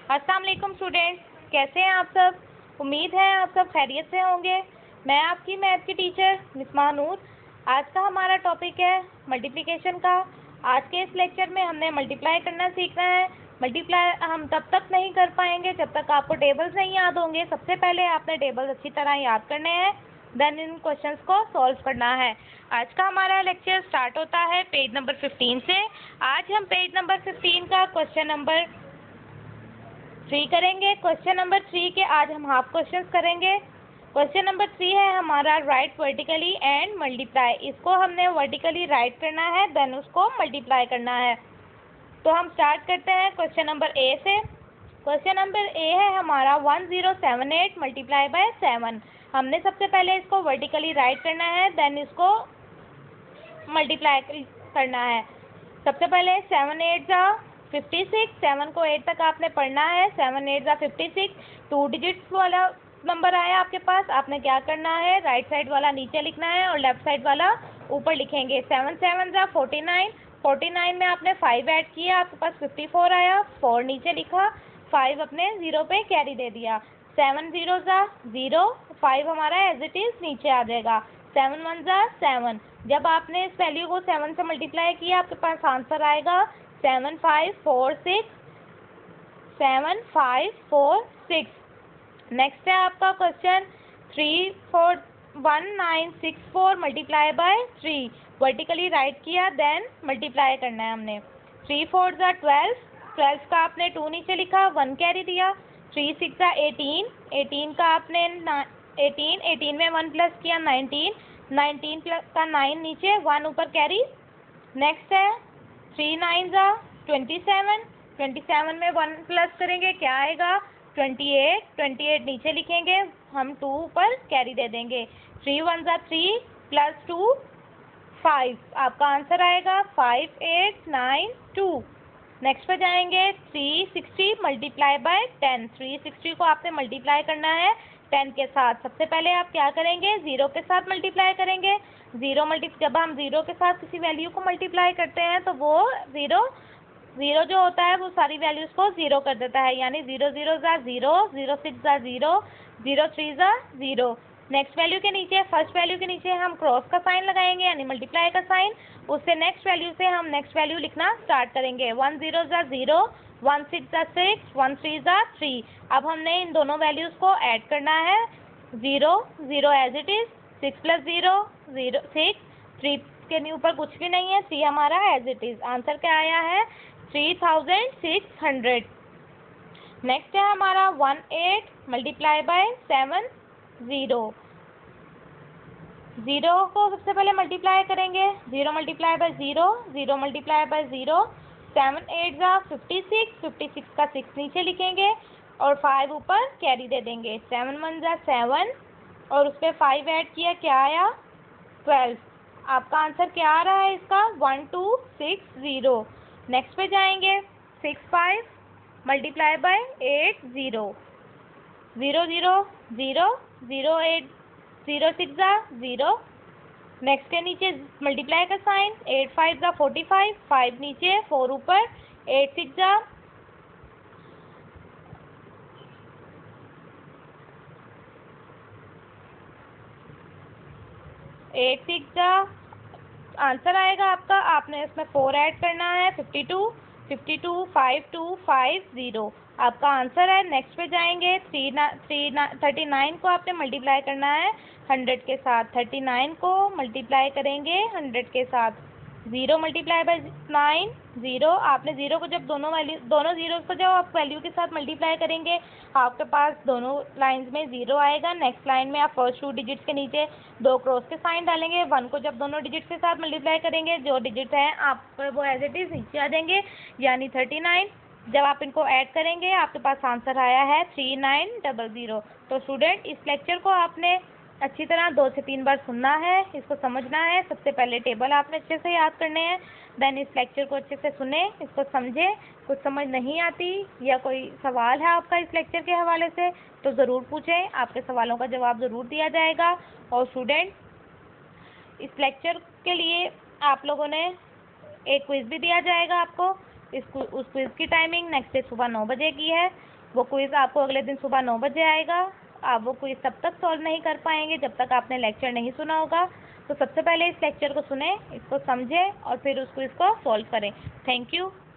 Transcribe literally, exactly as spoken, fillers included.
अस्सलाम वालेकुम स्टूडेंट्स, कैसे हैं आप सब। उम्मीद है आप सब खैरियत से होंगे। मैं आपकी मैथ की टीचर मिसमा नूर। आज का हमारा टॉपिक है मल्टीप्लिकेशन का। आज के इस लेक्चर में हमने मल्टीप्लाई करना सीखना है। मल्टीप्लाई हम तब तक नहीं कर पाएंगे जब तक आपको टेबल्स नहीं याद होंगे। सबसे पहले आपने टेबल्स अच्छी तरह याद करने हैं, देन इन क्वेश्चंस को सॉल्व करना है। आज का हमारा लेक्चर स्टार्ट होता है पेज नंबर फिफ्टीन से। आज हम पेज नंबर फिफ्टीन का क्वेश्चन नंबर थ्री करेंगे। क्वेश्चन नंबर थ्री के आज हम हाफ क्वेश्चंस करेंगे। क्वेश्चन नंबर थ्री है हमारा राइट वर्टिकली एंड मल्टीप्लाई। इसको हमने वर्टिकली राइट करना है, देन उसको मल्टीप्लाई करना है। तो हम स्टार्ट करते हैं क्वेश्चन नंबर ए से। क्वेश्चन नंबर ए है हमारा one zero seven eight multiply by seven. हमने सबसे पहले इसको वर्टिकली राइट करना है, देन इसको मल्टीप्लाई करना है। सबसे पहले सेवन एट जा फिफ्टी सिक्स, सेवन को एट तक आपने पढ़ना है। सेवन एट जा फिफ्टी सिक्स, टू डिजिट्स वाला नंबर आया आपके पास। आपने क्या करना है, राइट साइड वाला नीचे लिखना है और लेफ्ट साइड वाला ऊपर लिखेंगे। सेवन सेवन जा फोर्टी नाइन, फोर्टी नाइन में आपने फाइव ऐड किया, आपके पास फिफ्टी फोर आया। फोर नीचे लिखा, फाइव अपने ज़ीरो पे कैरी दे दिया। सेवन ज़ीरो जा ज़ीरो, फाइव हमारा एज इट इज़ नीचे आ जाएगा। सेवन वन जा सेवन, जब आपने इस वैल्यू को सेवन से मल्टीप्लाई किया आपके पास आंसर आएगा seven five four six, seven five four six. Next है आपका question three four one nine six four multiply by three. Vertically right किया, देन मल्टीप्लाई करना है हमने। थ्री फोर जा ट्वेल्व, ट्वेल्व का आपने टू नीचे लिखा, वन कैरी दिया। थ्री सिक्स जा एटीन, एटीन का आपने एटीन, एटीन में वन प्लस किया नाइनटीन, नाइनटीन प्लस का नाइन नीचे, वन ऊपर कैरी। नेक्स्ट है थ्री नाइन जा ट्वेंटी सेवन, ट्वेंटी सेवन में वन प्लस करेंगे क्या आएगा ट्वेंटी एट, ट्वेंटी एट नीचे लिखेंगे, हम टू ऊपर कैरी दे देंगे। थ्री वन जा थ्री प्लस टू फाइव, आपका आंसर आएगा five eight nine two. Next पे जाएंगे three sixty multiply by ten. Three sixty को आपने मल्टीप्लाई करना है टेन के साथ। सबसे पहले आप क्या करेंगे, ज़ीरो के साथ मल्टीप्लाई करेंगे। ज़ीरो मल्टी जब हम ज़ीरो के साथ किसी वैल्यू को मल्टीप्लाई करते हैं तो वो ज़ीरो ज़ीरो जो होता है वो सारी वैल्यूज़ को ज़ीरो कर देता है, यानी ज़ीरो ज़ीरो ज़ा ज़ीरो, ज़ीरो सिक्स ज़ा ज़ीरो, ज़ीरो थ्री ज़ा ज़ीरो। नेक्स्ट वैल्यू के नीचे, फर्स्ट वैल्यू के नीचे हम क्रॉस का साइन लगाएंगे यानी मल्टीप्लाई का साइन। उससे नेक्स्ट वैल्यू से हम नेक्स्ट वैल्यू लिखना स्टार्ट करेंगे। वन ज़ीरो ज़ा ज़ीरो, वन सिक्स ज़ा सिक्स, वन थ्री ज़ा थ्री। अब हमने इन दोनों वैल्यूज़ को ऐड करना है। Zero zero as it is, six plus zero zero six, three के ऊपर कुछ भी नहीं है, थ्री हमारा एज इट इज़। आंसर क्या आया है three thousand six hundred. Next है हमारा one eight multiply by seven zero. Zero को सबसे पहले मल्टीप्लाई करेंगे, zero multiply by zero, zero multiply by zero. Seven eight जा फिफ्टी सिक्स, फिफ्टी सिक्स का सिक्स नीचे लिखेंगे और फाइव ऊपर कैरी दे देंगे। सेवन वन जा सेवन और उस पर फाइव ऐड किया, क्या आया ट्वेल्व। आपका आंसर क्या आ रहा है इसका one two six zero. Next पे जाएंगे six five multiply by eight zero, zero zero zero, zero eight zero six जा ज़ीरो। नेक्स्ट के नीचे मल्टीप्लाई का साइन, एट फाइव जा फोर्टी फाइव, फाइव नीचे फोर ऊपर, एट सिक्स जा एट सिक्स जा आंसर आएगा आपका, आपने इसमें फोर ऐड करना है, fifty two, fifty two five two five zero, आपका आंसर है। नेक्स्ट पे जाएंगे थ्री ना थ्री ना थर्टी नाइन को आपने मल्टीप्लाई करना है हंड्रेड के साथ। थर्टी नाइन को मल्टीप्लाई करेंगे हंड्रेड के साथ। Zero multiply by nine zero, आपने ज़ीरो को जब दोनों वैल्यू दोनों ज़ीरोज़ को जब आप वैल्यू के साथ मल्टीप्लाई करेंगे आपके पास दोनों लाइंस में ज़ीरो आएगा। नेक्स्ट लाइन में आप फर्स्ट टू डिजिट्स के नीचे दो क्रॉस के साइन डालेंगे। वन को जब दोनों डिजिट्स के साथ मल्टीप्लाई करेंगे जो डिजिट्स हैं आप वो एज इट इज़ नीचे आ जाएंगे, यानी थर्टी नाइन। जब आप इनको ऐड करेंगे आपके पास आंसर आया है थ्री नाइन डबल ज़ीरो। तो स्टूडेंट इस लेक्चर को आपने अच्छी तरह दो से तीन बार सुनना है, इसको समझना है। सबसे पहले टेबल आपने अच्छे से याद करने हैं, देन इस लेक्चर को अच्छे से सुने, इसको समझें। कुछ समझ नहीं आती या कोई सवाल है आपका इस लेक्चर के हवाले से तो ज़रूर पूछें, आपके सवालों का जवाब ज़रूर दिया जाएगा। और स्टूडेंट इस लेक्चर के लिए आप लोगों ने एक क्विज़ भी दिया जाएगा आपको। इस उस क्विज़ की टाइमिंग नेक्स्ट डे सुबह नौ बजे की है। वो क्विज़ आपको अगले दिन सुबह नौ बजे आएगा। आप वो क्विज़ तब तक सॉल्व नहीं कर पाएंगे जब तक आपने लेक्चर नहीं सुना होगा। तो सबसे पहले इस लेक्चर को सुने, इसको समझें और फिर उस क्विज़ को सॉल्व करें। Thank you.